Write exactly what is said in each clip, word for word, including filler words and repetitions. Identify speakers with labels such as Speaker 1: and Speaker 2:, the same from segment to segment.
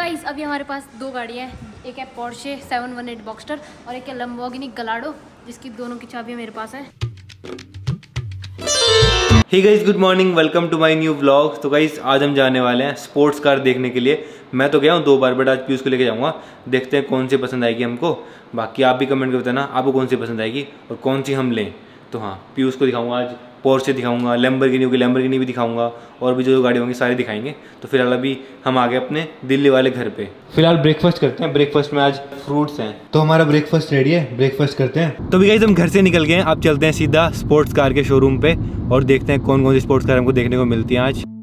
Speaker 1: Guys अभी हमारे पास दो गाड़ियाँ हैं, एक है Porsche seven one eight Boxster और एक है लैम्बोर्गिनी गलाडो, जिसकी दोनों की चाबियाँ मेरे पास है।
Speaker 2: Hey guys, good morning, welcome to my new vlog. तो गाइस आज हम जाने वाले हैं स्पोर्ट्स कार देखने के लिए। मैं तो गया हूँ दो बार, बट आज पीयूष को लेके जाऊँगा। देखते हैं कौन सी पसंद आएगी हमको। बाकी आप भी कमेंट कर बताना आपको कौन सी पसंद आएगी और कौन सी हम लें। तो हाँ, पीयूष को दिखाऊंगा आज, पोर्शे दिखाऊंगा, लैम्बोर्गिनी होगी, लैम्बोर्गिनी भी दिखाऊंगा और भी जो गाड़ी होंगी सारी दिखाएंगे। तो फिलहाल अभी हम आ गए अपने दिल्ली वाले घर पे। फिलहाल ब्रेकफास्ट करते हैं। ब्रेकफास्ट में आज फ्रूट्स हैं, तो हमारा ब्रेकफास्ट रेडी है, ब्रेकफास्ट करते हैं। तो भी गाइस हम घर से निकल गए हैं, अब चलते हैं सीधा स्पोर्ट्स कार के शोरूम पे और देखते हैं कौन कौन सी स्पोर्ट्स कार हमको देखने को मिलती हैं आज।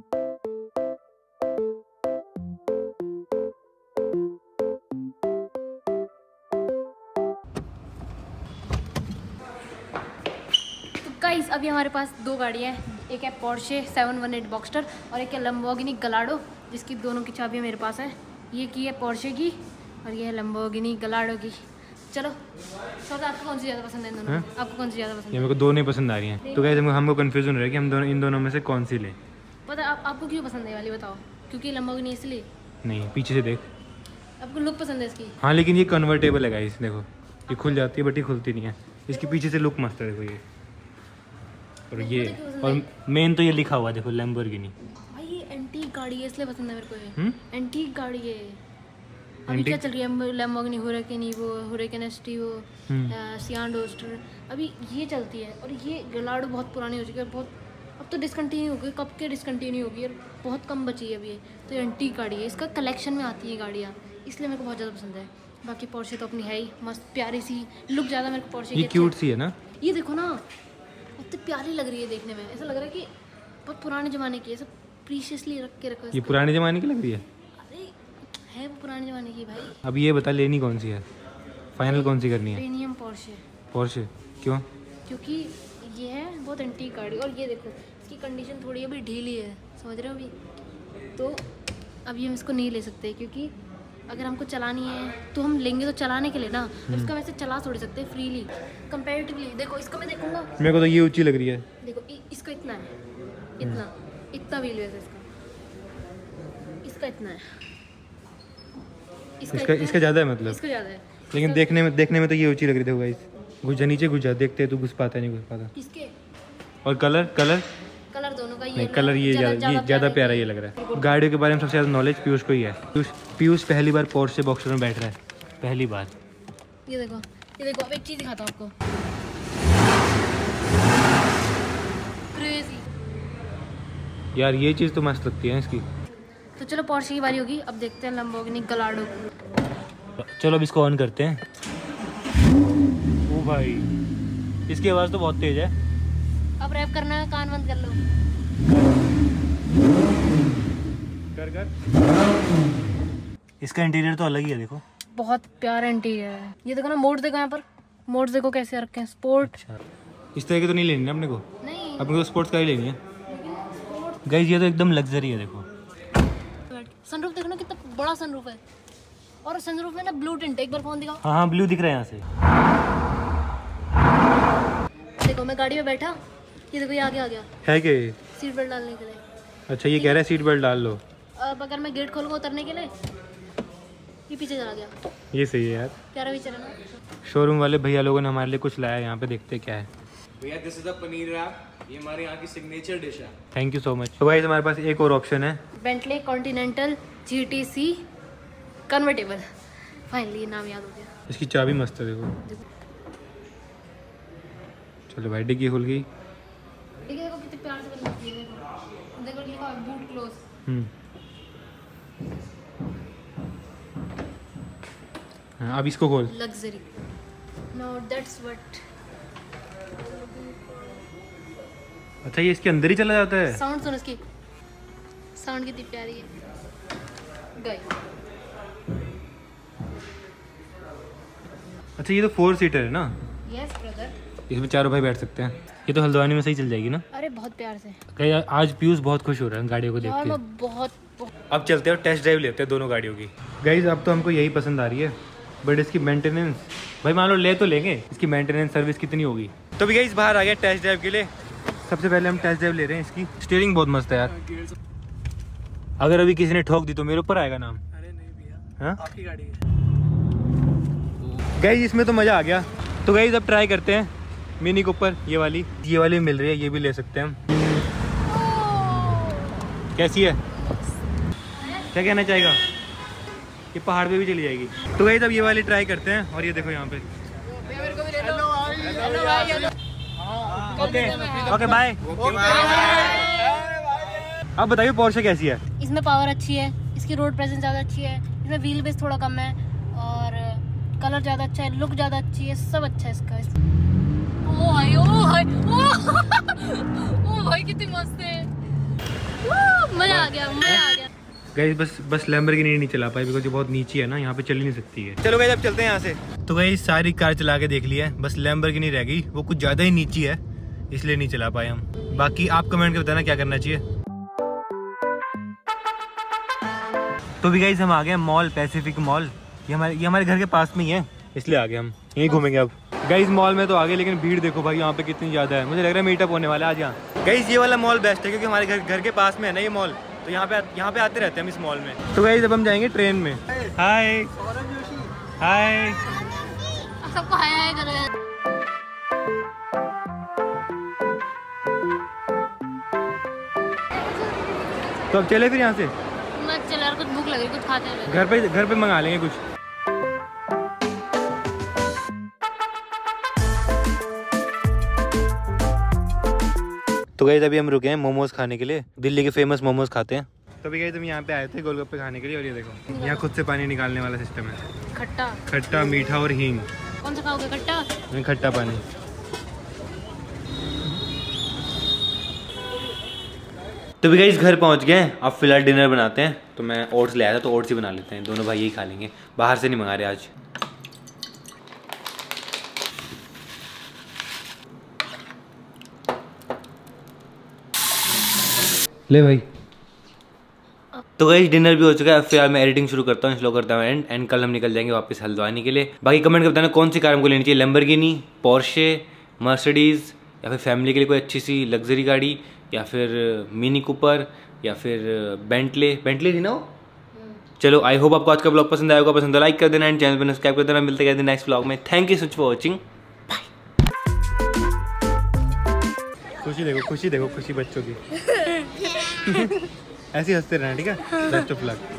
Speaker 1: गाइस अभी हमारे पास दो गाड़ियाँ हैं, एक है Porsche seven one eight Boxster और एक है लैम्बोर्गिनी गलाडो, जिसकी दोनों की चाबियाँ मेरे पास है। ये की है पोर्शे की और ये है लैम्बोर्गिनी गलाडो की। चलो सर, आपको कौन सी ज़्यादा पसंद है इन दोनों में? आपको कौन सी ज़्यादा पसंद है?
Speaker 2: ये मेरे को दो नहीं पसंद आ रही हैं। तो गाइस हमको कंफ्यूजन हो रहा है कि हम दोनों इन दोनों में से कौन सी लें।
Speaker 1: पता आप, आपको क्यों पसंद है वाली, बताओ? क्योंकि लैम्बोर्गिनी इसलिए?
Speaker 2: नहीं, पीछे से देख,
Speaker 1: आपको लुक पसंद है इसकी?
Speaker 2: हाँ, लेकिन ये कन्वर्टेबल है गाइस, देखो ये खुल जाती है बट ये खुलती नहीं है। इसके पीछे से लुक मस्त है, देखो ये। और ये और मेन तो ये लिखा हुआ देखो, लैम्बोर्गिनी।
Speaker 1: भाई ये एंटीक गाड़ी है इसलिए पसंद है मेरे को ये। एंटीक गाड़ी है। अभी क्या चल रही है? लैम्बोर्गिनी हुराकेन वो, हुराकेन एसटी वो, सियान डोस्टर, अभी ये चलती है। और ये गलाडो बहुत पुरानी हो चुकी है, बहुत अब तो डिसकंटिन्यू हो गई। कब के डिसकंटिन्यू होगी और बहुत कम बची है अभी ये। तो ये एंटीक गाड़ी है, इसका कलेक्शन में आती है गाड़ियाँ, इसलिए मेरे को बहुत ज़्यादा पसंद है। बाकी पोर्शे तो अपनी है ही मस्त प्यारी सी लुक, ज़्यादा मेरे को पोर्शे की
Speaker 2: क्यूट सी है ना।
Speaker 1: ये देखो ना, इतनी प्यारी लग रही है देखने में, ऐसा लग रहा है कि बहुत पुराने ज़माने की है, सब प्रीशियसली रख के रखो।
Speaker 2: ये पुराने ज़माने की लग रही है?
Speaker 1: अरे है वो पुराने ज़माने की भाई।
Speaker 2: अब ये बता लेनी कौन सी है, फाइनल कौन सी करनी है?
Speaker 1: Premium Porsche.
Speaker 2: पोर्शे क्यों?
Speaker 1: क्योंकि ये है बहुत एंटीक गाड़ी और ये देखो इसकी कंडीशन थोड़ी अभी ढीली है, समझ रहे हो अभी? तो अभी हम इसको नहीं ले सकते, क्योंकि अगर हमको चलानी है तो हम लेंगे तो चलाने के लिए ना, इसका वैसे चला छोड़ सकते हैं फ्रीली कंपैरेटिवली। देखो इसका मैं देखूंगा,
Speaker 2: मेरे को तो ये ऊंची लग रही है।
Speaker 1: देखो इसका इतना है, इतना इतना व्हील बेस है इसका, इसका इतना है, इसका
Speaker 2: इसका इसका ज़्यादा है, मतलब
Speaker 1: इसका ज़्यादा है।
Speaker 2: लेकिन देखने में देखने में तो ये ऊंची लग रही थी गाइस। घुस जा नीचे, घुस जा, देखते हैं तू घुस पाता नहीं घुस पाता।
Speaker 1: इसके
Speaker 2: और कलर कलर
Speaker 1: कलर दोनों का ये
Speaker 2: नहीं, कलर ये ज़्यादा ज़्यादा प्यारा ये लग रहा है। गाड़ियों के बारे में सबसे ज़्यादा नॉलेज पीयूष को ही है। पीयूष पीयूष पहली बार पोर्शे बॉक्सर में बैठ रहा है, पहली बार।
Speaker 1: ये देखो, ये देखो, अब एक चीज़ दिखाता हूँ आपको। क्रेजी
Speaker 2: यार, ये चीज़ तो मस्त लगती है इसकी।
Speaker 1: तो चलो पोर्शे की बारी होगी, अब देखते हैं लैम्बोर्गिनी गलाडो।
Speaker 2: चलो अब इसको ऑन करते हैं। ओ भाई, इसकी आवाज़ तो बहुत तेज है।
Speaker 1: अब रैप करना है, कान बंद कर लो।
Speaker 2: कर कर। इसका इंटीरियर तो अलग ही है, देखो
Speaker 1: बहुत प्यारा इंटीरियर है। ये देखो ना, मोड देखो यहाँ पर, मोड देखो कैसे रखे हैं, स्पोर्ट।
Speaker 2: अच्छा, इस तरह की तो नहीं लेनी ना अपने को?
Speaker 1: नहीं,
Speaker 2: अपने को स्पोर्ट्स कार ही लेनी है गाइस। ये तो एकदम लग्जरी है, देखो।
Speaker 1: सनरूफ देखो ना, कितना बड़ा सनरूफ है। और सनरूफ में ना ब्लू टिंट, एक बार फोन दिखाओ।
Speaker 2: हाँ हाँ, ब्लू दिख रहा है यहाँ से।
Speaker 1: देखो मैं गाड़ी में बैठा, ये देखो ये आगे आ गया
Speaker 2: है क्या?
Speaker 1: सीट बेल्ट डालने के लिए।
Speaker 2: अच्छा, ये कह रहा है सीट बेल्ट डाल लो।
Speaker 1: अब अगर मैं गेट खोलूंगा उतरने के लिए, ये पीछे चला गया।
Speaker 2: ये सही है यार,
Speaker 1: प्यारा फीचर है ना।
Speaker 2: शोरूम वाले भैया लोगों ने हमारे लिए कुछ लाया है, यहाँ पे देखते हैं क्या है।
Speaker 3: भैया this is a paneer wrap, ये हमारे यहाँ की सिग्नेचर डिश है।
Speaker 2: Thank you so much. तो गाइस हमारे पास एक और ऑप्शन है,
Speaker 1: Bentley Continental G T C convertible. Finally नाम याद हो गया।
Speaker 2: इसकी चाबी मस्त है, देखो। चलो भाई, डिग्गी खुल गई।
Speaker 1: देखिए देखो कितने प्यार से बनती है, देखो देखो लिखा है बूट क्लोज।
Speaker 2: हम्म हाँ, अब इसको खोल।
Speaker 1: Luxury, no that's what.
Speaker 2: अच्छा, ये इसके अंदर ही चला जाता है।
Speaker 1: साउंड सुनो इसकी, साउंड कितनी प्यारी है गाइस।
Speaker 2: अच्छा, ये तो फोर सीटर है ना?
Speaker 1: यस ब्रदर,
Speaker 2: इसमें चारों भाई बैठ सकते हैं। ये तो हल्द्वानी में सही चल जाएगी ना?
Speaker 1: अरे बहुत प्यार से।
Speaker 2: कहीं आज पीयूष बहुत खुश हो रहा है गाड़ियों को देख
Speaker 1: यार
Speaker 2: के।
Speaker 1: मैं बहुत, बहुत
Speaker 2: अब चलते हैं और टेस्ट ड्राइव लेते हैं दोनों गाड़ियों की। गाइज अब तो हमको यही पसंद आ रही है, बट इसकी मेंटेनेंस, भाई मान लो ले तो लेंगे, इसकी मेंटेनेंस सर्विस कितनी होगी। तो भी गाइज बाहर आ गया टेस्ट ड्राइव के लिए। सबसे पहले हम टेस्ट ड्राइव ले रहे हैं इसकी। स्टीयरिंग बहुत मस्त है यार। अगर अभी किसी ने ठोक दी तो मेरे ऊपर आएगा नाम।
Speaker 3: अरे नहीं भैया,
Speaker 2: हाँ
Speaker 3: आपकी गाड़ी है।
Speaker 2: गाइस इसमें तो मज़ा आ गया। तो गाइस अब ट्राई करते हैं मिनी कूपर, ये वाली ये वाली मिल रही है, ये भी ले सकते हैं हम। कैसी है, क्या कहना चाहेगा? ये पहाड़ पे भी चली जाएगी। तो गाइस अब ये वाली ट्राई करते हैं। और ये देखो यहाँ पे। Okay okay bye. अब बताइए पोर्शे कैसी है?
Speaker 1: इसमें पावर अच्छी है, इसकी रोड प्रेजेंस ज़्यादा अच्छी है, इसमें व्हील बेस थोड़ा कम है और कलर ज़्यादा अच्छा है, लुक ज़्यादा अच्छी है, सब अच्छा है इसका। ओ भाई ओ भाई ओ भाई कितनी मस्त है, मज़ा आ गया, मज़ा आ गया।
Speaker 2: गाइस बस बस लैम्बोर्गिनी नहीं चला पाई बिकॉज ये बहुत नीची है ना, यहाँ पे चल ही नहीं सकती है। चलो गाइस अब चलते हैं यहाँ से। तो गाइस सारी कार चला के देख ली है, बस लैम्बोर्गिनी रह गई, वो कुछ ज़्यादा ही नीची है इसलिए नहीं चला पाए हम। बाकी आप कमेंट करके बताना क्या करना चाहिए। तो भी गाइस हम आ गए मॉल, पैसिफिक मॉल। ये हमारे ये हमारे घर के पास में ही है, इसलिए आ गए हम, यहीं घूमेंगे अब। गाइस मॉल में तो आ गए लेकिन भीड़ देखो भाई यहाँ पे कितनी ज़्यादा है। मुझे लग रहा है मीटअप होने वाला है आज यहाँ। गाइस ये वाला मॉल बेस्ट है क्योंकि हमारे घर घर के पास में है ना ये मॉल, तो यहाँ पे यहाँ पे आते रहते हैं हम इस मॉल में। तो गाइस अब हम जाएंगे ट्रेन में। हाय हाय
Speaker 1: सबको हाय हाय करो।
Speaker 2: तो अब चले फिर यहाँ से।
Speaker 1: मत चल यार, कुछ भूख लगी, कुछ खाते हैं।
Speaker 2: घर पे घर पे मंगा लेंगे कुछ। तो गाइस अभी हम रुके हैं मोमोज खाने के लिए, दिल्ली के फेमस मोमोज खाते हैं। तो अभी गाइस हम यहाँ पे आए थे गोलगप्पे खाने के लिए और ये देखो यहाँ खुद से पानी निकालने वाला सिस्टम है।
Speaker 1: खट्टा
Speaker 2: खट्टा, मीठा और हींग।
Speaker 1: कौन सा खाओगे, खट्टा?
Speaker 2: नहीं, खट्टा पानी। तो भी गाइस घर पहुँच गए, अब फिलहाल डिनर बनाते हैं। तो मैं ओट्स ले आया था तो ओट्स ही बना लेते हैं, दोनों भाई यही खा लेंगे, बाहर से नहीं मंगा रहे आज। ले भाई। तो गाइस डिनर भी हो चुका है, फिलहाल मैं एडिटिंग शुरू करता हूँ, स्लो करता हूँ एंड एंड कल हम निकल जाएंगे वापस हल्द्वानी के लिए। बाकी कमेंट कर बताना कौन सी कार हमको लेनी चाहिए, लैम्बोर्गिनी, पोर्शे, मर्सिडीज या फिर फैमिली के लिए कोई अच्छी सी लग्जरी गाड़ी, या फिर मिनी कूपर, या फिर बेंटले। बेंटले थी ना वो। चलो आई होप आपको आज का ब्लॉग पसंद आया होगा। पसंद तो लाइक कर देना एंड चैनल पर सब्सक्राइब कर देना। मिलते हैं नेक्स्ट ब्लॉग में। Thank you so much for watching. खुशी देखो, खुशी देखो, खुशी बच्चों की। ऐसे हंसते रहना, ठीक है? Best of luck.